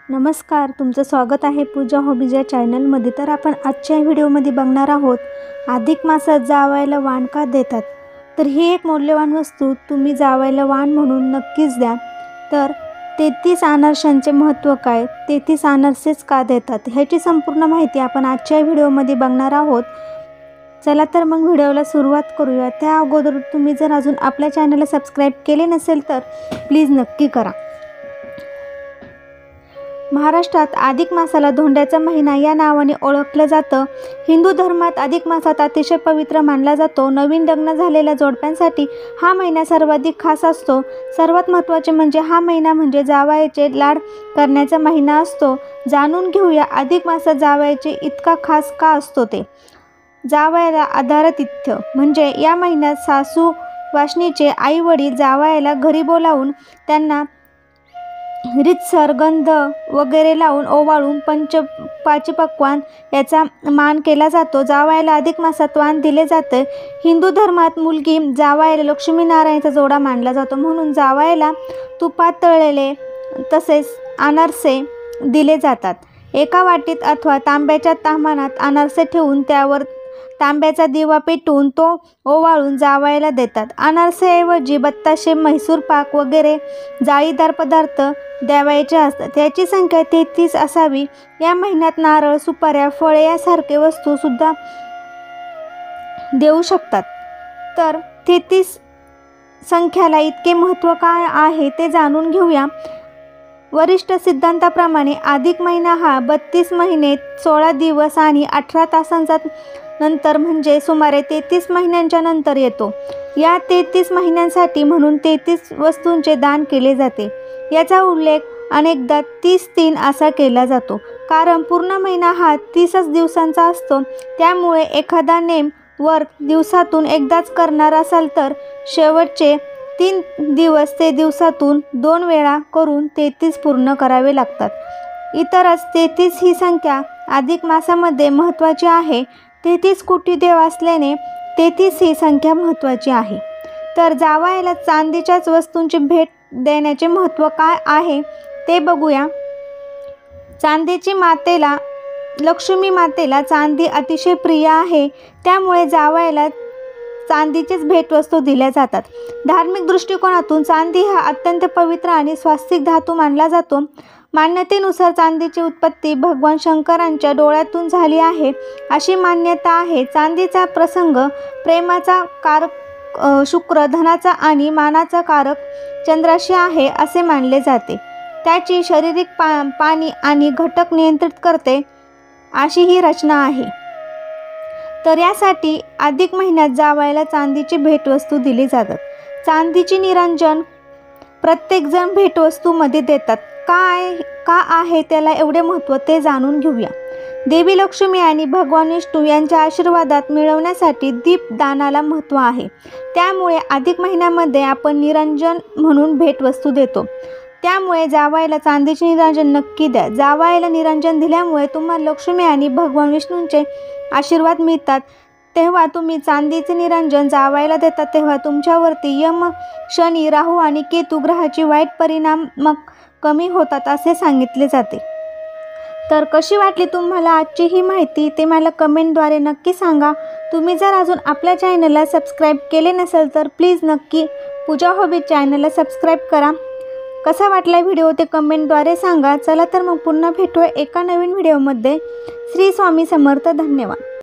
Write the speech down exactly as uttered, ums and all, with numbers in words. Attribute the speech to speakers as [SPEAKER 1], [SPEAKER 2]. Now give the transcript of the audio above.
[SPEAKER 1] नमस्कार, तुमचं स्वागत आहे पूजा हॉबीज या चॅनलमध्ये। तर आपण आजच्या व्हिडिओमध्ये बघणार आहोत अधिक मासात जावयाला वाण का देतात। तर ही एक मौल्यवान वस्तू तुम्ही जावयाला वाण म्हणून नक्कीच द्या। तर तेहतीस अनारशांचे महत्त्व काय, तेहतीस अनारसेच का देतात, ह्याची संपूर्ण माहिती आपण आजच्या व्हिडिओमध्ये बघणार आहोत। चला तर मग व्हिडिओला सुरुवात करूया। त्या अगोदर तुम्ही जर अजून आपल्या चॅनलला सबस्क्राइब केले नसेल तर प्लीज नक्की करा। महाराष्ट्रात अधिक मासाला धोंड्याचा महिना या नावाने ओळखलं जातं। हिंदू धर्मात अधिक मासात अतिशय पवित्र मानला जातो। नवीन लग्न झालेल्या जोडप्यांसाठी हा महिना सर्वाधिक खास असतो। सर्वात महत्त्वाचे म्हणजे हा महिना म्हणजे जावयाचे लाड करण्याचा महिना असतो। जाणून घेऊया अधिक मासात जावयाचे इतका खास का असतो ते। जावयाला आदरातिथ्य म्हणजे या महिन्यात सासू वासनीचे आई वडील जावयाला घरी बोलावून त्यांना रीतसर गंध वगैरे लावून ओवाळून पंच पाचपक्वान्न याचा मान केला जातो। जावयाला अधिक मासात वाण दिले जाते। हिंदू धर्मात मुलगी जावयाला लक्ष्मीनारायणाचा जोडा मानला जातो, म्हणून जावयाला तुपात तळलेले तसेच अनारसे दिले जातात। एका वाटीत अथवा तांब्याच्या ताम्हाणात अनारसे ठेवून त्यावर तांब्याचा दिवा पेटवून तो ओवाळून जावयाला देतात। अनारसेऐवजी बत्ताशे, म्हैसूर पाक वगैरे जाळीदार पदार्थ द्यावयाचे असतात। याची संख्या तेहतीस असावी। या महिन्यात नारळ, सुपाऱ्या, फळे यासारखे वस्तू सुद्धा देऊ शकतात। तर तेहतीस संख्याला इतके महत्त्व काय आहे ते जाणून घेऊया। वरिष्ठ सिद्धांताप्रमाणे अधिक महिना हा बत्तीस महिने सोळा दिवस आणि अठरा तासांचा नंतर म्हणजे सुमारे तेहतीस महिन्यांच्या नंतर येतो। या तेहतीस महिन्यांसाठी म्हणून तेहतीस वस्तूंचे दान केले जाते। याचा उल्लेख अनेकदा तीस तीन असा केला जातो, कारण पूर्ण महिना हा तीसच दिवसांचा असतो। त्यामुळे एखादा नेम व्रत दिवसातून एकदाच करणार असाल तर शेवटचे तीन दिवस ते दिवसातून दोन वेळा करून तेहतीस पूर्ण करावे लागतात। इतरच तेहतीस ही संख्या अधिक मासामध्ये महत्त्वाची आहे। तेहतीस कोटी देव असल्याने तेहतीस ही संख्या महत्त्वाची आहे। तर जावयाला चांदीच्याच वस्तूंची भेट देण्याचे महत्त्व काय आहे ते बघूया। चांदीची मातेला लक्ष्मी मातेला चांदी अतिशय प्रिय आहे, त्यामुळे जावयाला चांदीचीच भेटवस्तू दिल्या जातात। धार्मिक दृष्टिकोनातून चांदी हा अत्यंत पवित्र आणि स्वास्तिक धातू मानला जातो। मान्यतेनुसार चांदीची उत्पत्ती भगवान शंकरांच्या डोळ्यातून झाली आहे अशी मान्यता आहे। चांदीचा प्रसंग प्रेमाचा कारक शुक्र, धनाचा आणि मानाचा कारक चंद्राशी आहे असे मानले जाते। त्याची शारीरिक पा पाणी आणि घटक नियंत्रित करते अशी ही रचना आहे। तर यासाठी अधिक महिन्यात जावयाला चांदीची भेटवस्तू दिली जातात। चांदीची निरांजन प्रत्येकजण भेटवस्तूमध्ये देतात। काय का आहे त्याला एवढे महत्त्व ते जाणून घेऊया। देवी लक्ष्मी आणि भगवान विष्णू यांच्या आशीर्वादात मिळवण्यासाठी दीपदानाला महत्त्व आहे। त्यामुळे अधिक महिन्यामध्ये आपण निरांजन म्हणून भेटवस्तू देतो। त्यामुळे जावयाला चांदीचे निरांजन नक्की द्या। जावयाला निरांजन दिल्यामुळे तुम्हाला लक्ष्मी आणि भगवान विष्णूंचे आशीर्वाद मिळतात। तेव्हा तुम्ही चांदीचे निरांजन जावयाला देतात तेव्हा तुमच्यावरती यम, शनी, राहू आणि केतू ग्रहाची वाईट परिणाम मग कमी होतात असे सांगितले जाते। तर कशी वाटली तुम्हाला आजची ही माहिती ते मला कमेंटद्वारे नक्की सांगा। तुम्ही जर अजून आपल्या चॅनलला सबस्क्राईब केले नसेल तर प्लीज नक्की पूजा हॉबीज चॅनलला सबस्क्राईब करा। कसा वाटला व्हिडिओ ते कमेंटद्वारे सांगा। चला तर मग पुन्हा भेटूया एका नवीन व्हिडिओमध्ये। श्री स्वामी समर्थ। धन्यवाद।